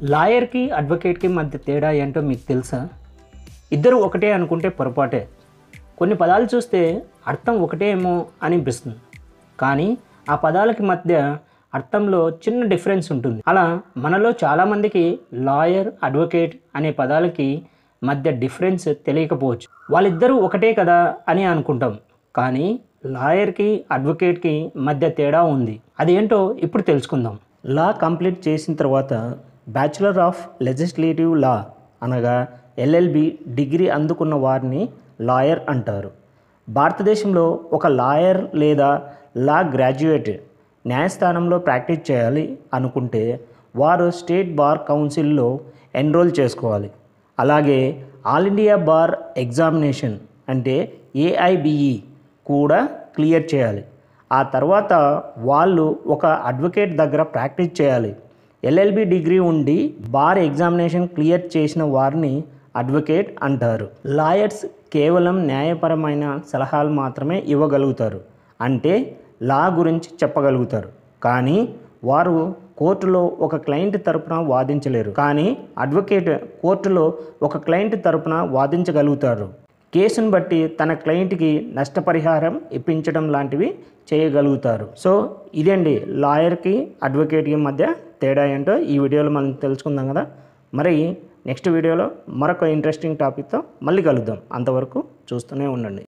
లాయర్కి అడ్వకేట్కి మధ్య తేడా ఏంటో మీకు తెలుసా? ఇద్దరు ఒకటే అనుకుంటే పొరపాటే. కొన్ని పదాలు చూస్తే అర్థం ఒకటే ఏమో అనిపిస్తుంది, కానీ ఆ పదాలకి మధ్య అర్థంలో చిన్న డిఫరెన్స్ ఉంటుంది. అలా మనలో చాలామందికి లాయర్, అడ్వకేట్ అనే పదాలకి మధ్య డిఫరెన్స్ తెలియకపోవచ్చు. వాళ్ళిద్దరూ ఒకటే కదా అని అనుకుంటాం, కానీ లాయర్కి అడ్వకేట్కి మధ్య తేడా ఉంది. అదేంటో ఇప్పుడు తెలుసుకుందాం. లా కంప్లీట్ చేసిన తర్వాత బ్యాచులర్ ఆఫ్ లెజిస్లేటివ్ లా అనగా ఎల్ఎల్బి డిగ్రీ అందుకున్న వారిని లాయర్ అంటారు. భారతదేశంలో ఒక లాయర్ లేదా లా గ్రాడ్యుయేట్ న్యాయస్థానంలో ప్రాక్టీస్ చేయాలి అనుకుంటే వారు స్టేట్ బార్ కౌన్సిల్లో ఎన్రోల్ చేసుకోవాలి. అలాగే ఆల్ ఇండియా బార్ ఎగ్జామినేషన్ అంటే ఏఐబిఈ కూడా క్లియర్ చేయాలి. ఆ తర్వాత వాళ్ళు ఒక అడ్వకేట్ దగ్గర ప్రాక్టీస్ చేయాలి. ఎల్ఎల్బి డిగ్రీ ఉండి బార్ ఎగ్జామినేషన్ క్లియర్ చేసిన వారిని అడ్వకేట్ అంటారు. లాయర్స్ కేవలం న్యాయపరమైన సలహాలు మాత్రమే ఇవ్వగలుగుతారు, అంటే లా గురించి చెప్పగలుగుతారు. కానీ వారు కోర్టులో ఒక క్లయింట్ తరపున వాదించలేరు. కానీ అడ్వకేట్ కోర్టులో ఒక క్లయింట్ తరపున వాదించగలుగుతారు. కేసును బట్టి తన క్లయింట్కి నష్టపరిహారం ఇప్పించడం లాంటివి చేయగలుగుతారు. సో ఇదండి లాయర్కి అడ్వకేట్కి మధ్య తేడా ఏంటో ఈ వీడియోలో మనం తెలుసుకుందాం కదా. మరి నెక్స్ట్ వీడియోలో మరొక ఇంట్రెస్టింగ్ టాపిక్తో మళ్ళీ కలుద్దాం. అంతవరకు చూస్తూనే ఉండండి.